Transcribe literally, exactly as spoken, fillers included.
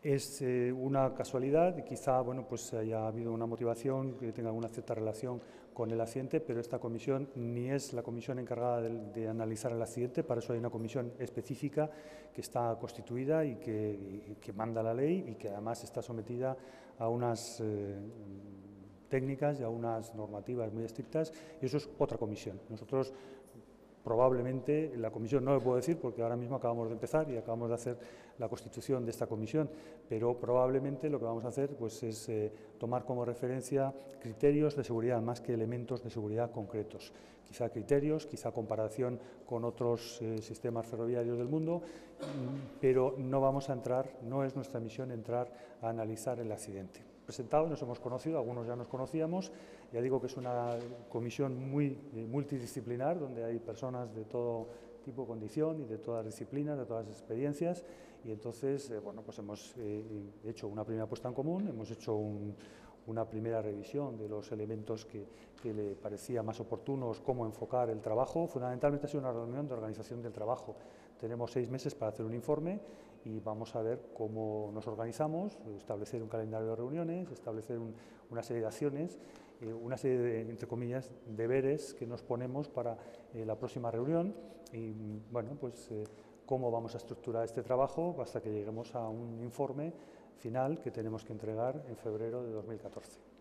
Es eh, una casualidad, quizá bueno, pues haya habido una motivación que tenga alguna cierta relación con el accidente, pero esta comisión ni es la comisión encargada de, de analizar el accidente, para eso hay una comisión específica que está constituida y que, y que manda la ley y que además está sometida a unas eh, técnicas y a unas normativas muy estrictas, y eso es otra comisión. Nosotros probablemente, la comisión no lo puedo decir porque ahora mismo acabamos de empezar y acabamos de hacer la constitución de esta comisión, pero probablemente lo que vamos a hacer pues, es eh, tomar como referencia criterios de seguridad más que elementos de seguridad concretos. Quizá criterios, quizá comparación con otros eh, sistemas ferroviarios del mundo, pero no vamos a entrar, no es nuestra misión entrar a analizar el accidente. Presentado, nos hemos conocido, algunos ya nos conocíamos, ya digo que es una comisión muy eh, multidisciplinar, donde hay personas de todo tipo, condición y de todas las disciplinas, de todas las experiencias, y entonces, eh, bueno, pues hemos eh, hecho una primera puesta en común, hemos hecho un, una primera revisión de los elementos que, que le parecía más oportunos, cómo enfocar el trabajo. Fundamentalmente ha sido una reunión de organización del trabajo. Tenemos seis meses para hacer un informe y vamos a ver cómo nos organizamos, establecer un calendario de reuniones, establecer un, una serie de acciones, eh, una serie de, entre comillas, deberes que nos ponemos para eh, la próxima reunión y, bueno, pues eh, cómo vamos a estructurar este trabajo hasta que lleguemos a un informe final que tenemos que entregar en febrero de dos mil catorce.